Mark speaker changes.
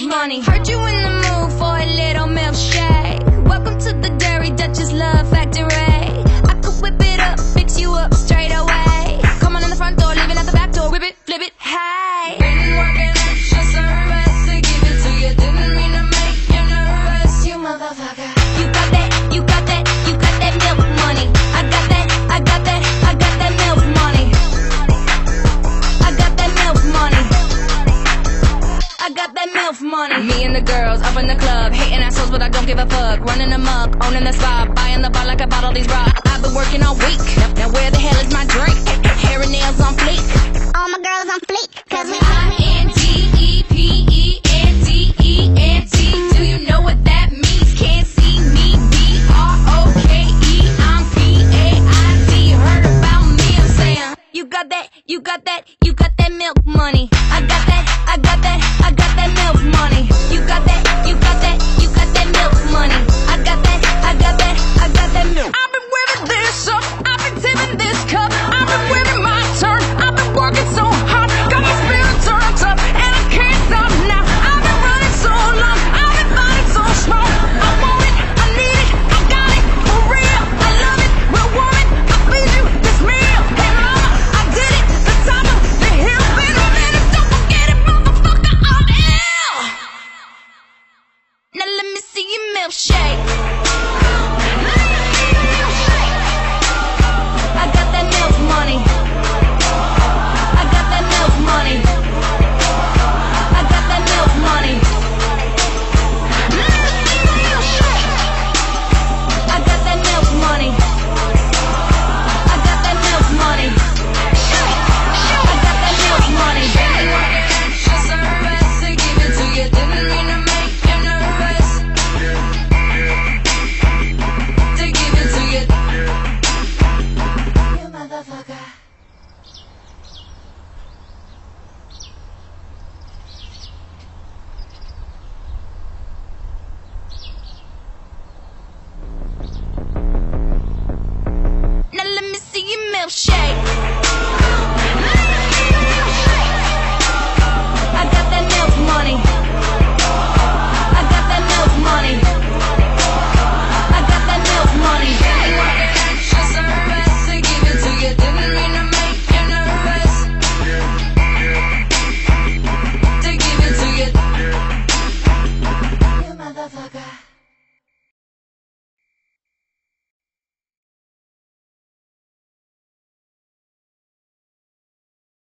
Speaker 1: money. Heard you in the mood for a little milkshake. Welcome to the Dairy Duchess Love Factory. I could whip it up, fix you up straight away. Come on in the front door, leaving out the back door. Whip it, flip it, hey.
Speaker 2: Been working extra service to give it to you. Didn't mean to make you nervous, you motherfucker.
Speaker 1: You got that, you got that, you got that milk money. I got that, I got that, I got that milk money. I got that milk money. I got that milk money. Me and the girls up in the club, hating assholes, but I don't give a fuck. Running amok, owning the spot, buying the bar like I bought all these rocks. I've been working all week. Now where the hell is my drink? Hair and nails on fleek.
Speaker 3: All my girls on fleek, cause we
Speaker 1: INTEPE.